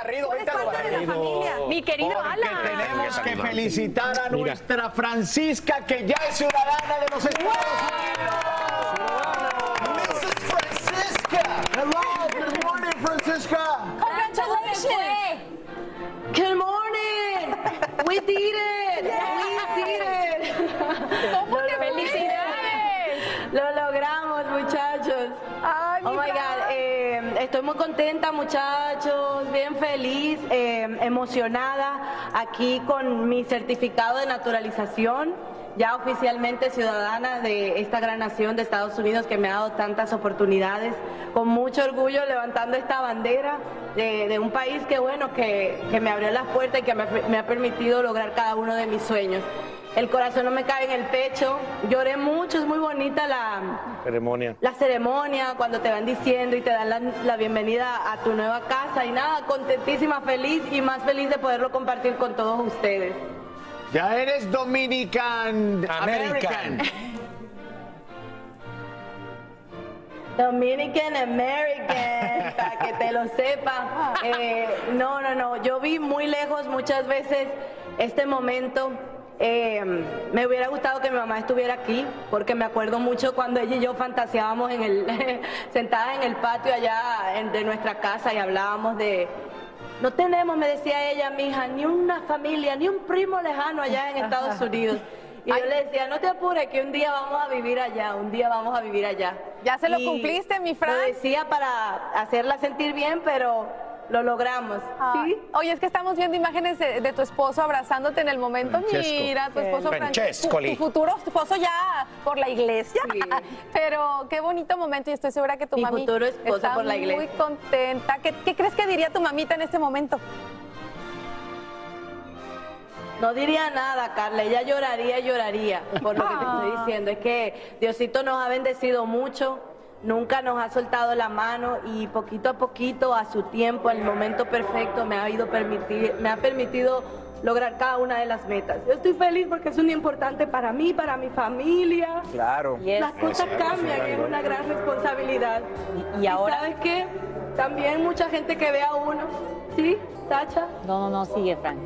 barrido, Tú eres parte de la familia. Mi querido Alan. Tenemos que felicitar a nuestra Francisca, que ya es ciudadana de los Estados Unidos. Mrs. Francisca. Hello, good morning, Francisca. Congratulations. Good morning. We did it. We did it. ¿Cómo te felicidades? Lo logramos, muchachos. Ay, Oh my God, estoy muy contenta, muchachos, bien feliz, emocionada aquí con mi certificado de naturalización, ya oficialmente ciudadana de esta gran nación de Estados Unidos que me ha dado tantas oportunidades, con mucho orgullo levantando esta bandera de un país que bueno, que me abrió las puertas y que me ha permitido lograr cada uno de mis sueños. El corazón no me cabe en el pecho, lloré mucho, es muy bonita la ceremonia, cuando te van diciendo y te dan la bienvenida a tu nueva casa y nada, contentísima, feliz y más feliz de poderlo compartir con todos ustedes. Ya eres Dominican American. Dominican American, para que te lo sepa. No, yo vi muy lejos muchas veces este momento. Me hubiera gustado que mi mamá estuviera aquí, porque me acuerdo mucho cuando ella y yo fantaseábamos sentadas en el patio allá de nuestra casa y hablábamos de... No tenemos, me decía ella, mija, ni una familia, ni un primo lejano allá en Estados Unidos. Y yo le decía, no te apures, que un día vamos a vivir allá, un día vamos a vivir allá. Ya se lo cumpliste, mi Fran. Lo decía para hacerla sentir bien, pero... Lo logramos, ¿sí? Oye, es que estamos viendo imágenes de tu esposo abrazándote en el momento. Francesco. Mira, tu esposo Francesco. tu futuro esposo ya por la iglesia. Sí. Pero qué bonito momento y estoy segura que tu Mi mami futuro esposo está por la iglesia. muy contenta. ¿Qué crees que diría tu mamita en este momento? No diría nada, Carla, ella lloraría y lloraría por lo que te estoy diciendo. Es que Diosito nos ha bendecido mucho. Nunca nos ha soltado la mano y poquito a poquito, a su tiempo, en el momento perfecto, me ha permitido lograr cada una de las metas. Yo estoy feliz porque es un día importante para mí, para mi familia. Claro. Las cosas cambian, es una gran responsabilidad. Y ahora... ¿Sabes qué? También mucha gente que ve a uno. ¿Sí, Sacha? No, sigue, Frank.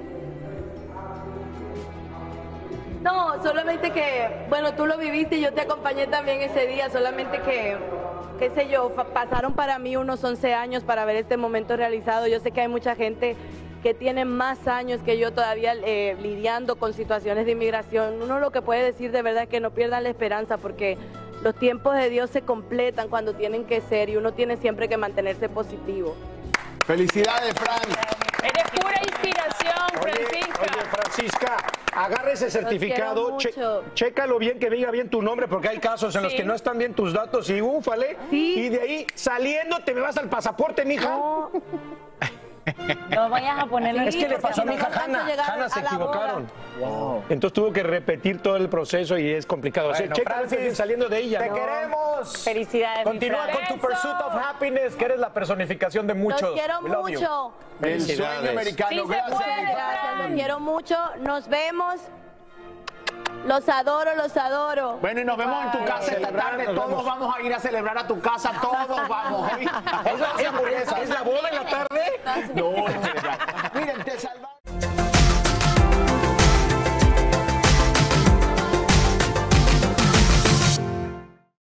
No, solamente que, bueno, tú lo viviste y yo te acompañé también ese día, solamente que, qué sé yo, pasaron para mí unos 11 años para ver este momento realizado. Yo sé que hay mucha gente que tiene más años que yo todavía lidiando con situaciones de inmigración. Uno lo que puede decir de verdad es que no pierdan la esperanza, porque los tiempos de Dios se completan cuando tienen que ser y uno tiene siempre que mantenerse positivo. Felicidades, Fran. Eres pura inspiración, Francisca. Oye, Francisca, agarra ese certificado, chécalo bien, que diga bien tu nombre, porque hay casos en los que no están bien tus datos y úfale. Sí. Y de ahí, saliendo, te me vas al pasaporte, mija. No, No vayas a ponerlo. Es que le pasó a mi hija Hanna. Hanna se equivocaron. Entonces tuvo que repetir todo el proceso y es complicado. Bueno, Chécalo bien saliendo de ella. Te queremos. Felicidades, Continúa mi con Fran. tu pursuit of happiness, que eres la personificación de muchos. los quiero We love you. mucho. El sueño Felicidades. americano. Sí se Gracias, puede. mi Fran. Gracias, los quiero mucho. Nos vemos. Los adoro, los adoro. Bueno, y nos vemos en tu casa esta tarde. Todos vamos a ir a celebrar a tu casa. Todos vamos. ¿Es la boda en la tarde? No, miren, te salvamos.